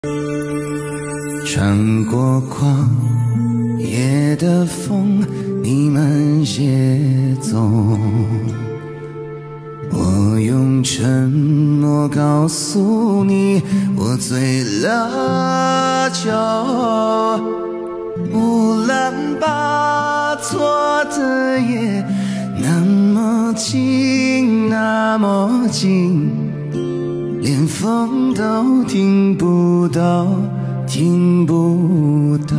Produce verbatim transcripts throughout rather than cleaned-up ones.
穿过旷野的风，你们也走。我用沉默告诉你，我醉了酒。乌兰巴托的夜，那么近，那么近，连风都听不到，听不到。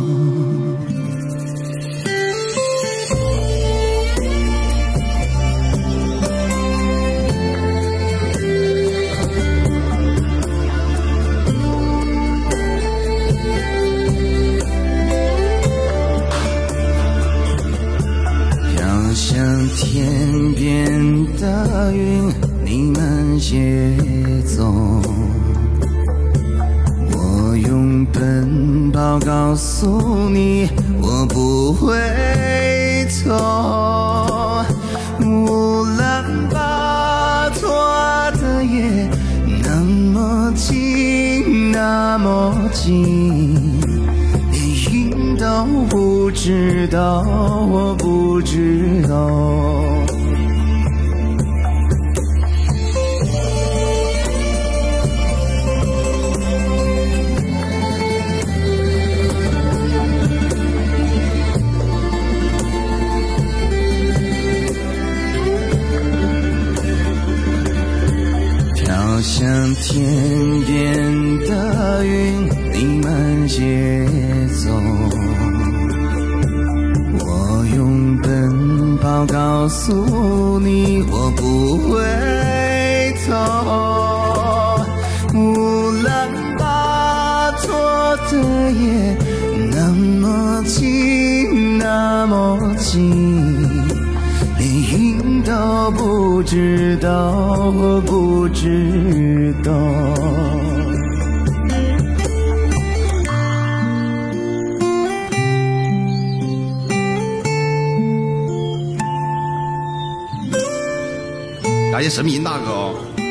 飘向天边的云，你们也走。我用奔跑告诉你，我不会走。乌兰巴托的夜，那么近，那么近，连云都不知道，我不知道。飘向天边的云，你们也走。我用奔跑告诉你，我不会走。乌兰巴托的夜，那么近，那么近，连云都不知道，我不知道。 感谢神明大哥哦。